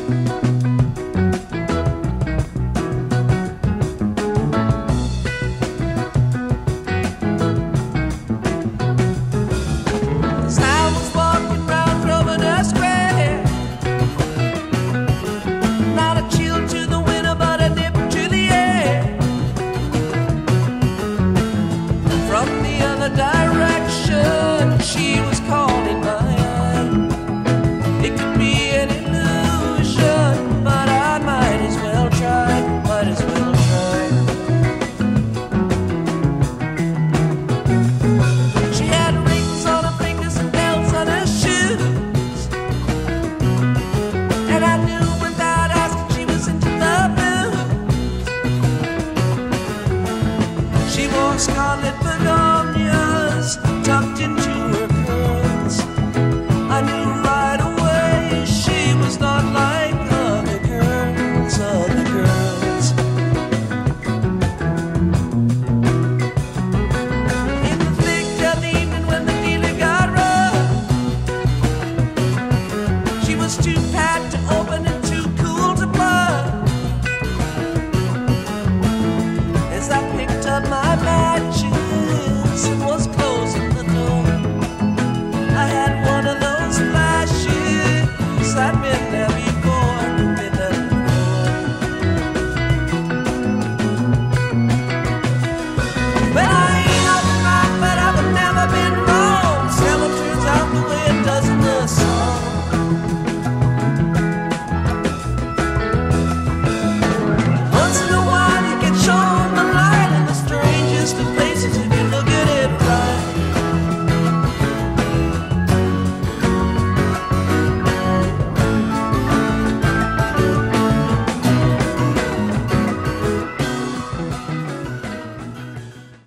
Scarlet begonias tucked into her curls. I knew right away she was not like other girls, other girls. In the thick of the evening when the dealer got rough, she was too